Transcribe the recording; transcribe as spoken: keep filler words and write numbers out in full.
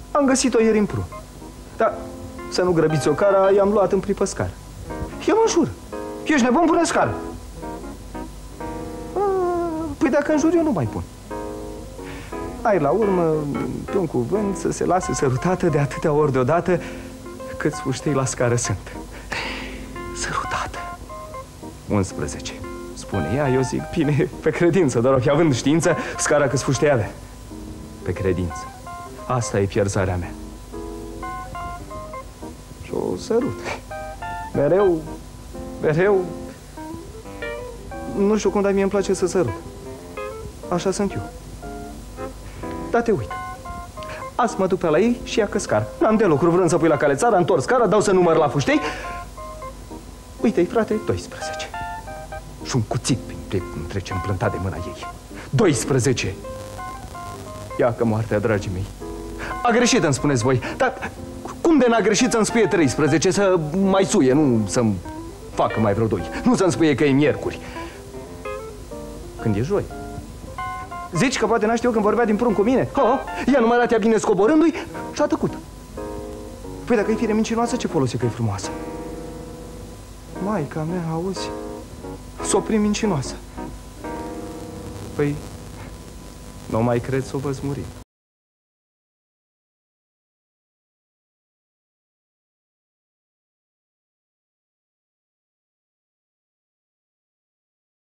Am găsit-o ieri în prun. Dar să nu grăbiți-o cara, i-am luat în pripă scară. Eu mă înjură. Ești nebun, pune scară. Păi dacă înjur, eu nu mai pun. Ai la urmă, pe un cuvânt, să se lase sărutată de atâtea ori deodată câți fuștei la scară sunt. Sărutată. unsprezece. Spune ea, eu zic, bine, pe credință, doar fi având știință, scara câți fuștei avea. Pe credință. Asta e pierzarea mea. Și o sărut. Mereu, mereu. Nu știu cum, dar mie îmi place să sărut. Așa sunt eu. Da, te uit. Azi mă duc pe la ei și ia că scară. N-am de lucru, vrând să pui la cale țara, întorc scara, dau să număr la fuștei. Uite-i, frate, doisprezece. Și un cuțit prin trece împlântat de mâna ei. doisprezece. Ia că moartea, dragii mei. A greșit, îmi spuneți voi. Dar cum de n-a greșit să-mi spune treisprezece, să mai suie, nu să-mi facă mai vreo doi. Nu să-mi spune că e miercuri. Când e joi. Zici că poate n-a știu când vorbea din prun cu mine? Ha, ea nu mai arătea bine scoborându-i și a tăcut. Păi dacă e fire mincinoasă, ce folos e că e frumoasă? Maica mea, auzi? S-o prim mincinoasă. Păi, nu mai cred să o văz muri.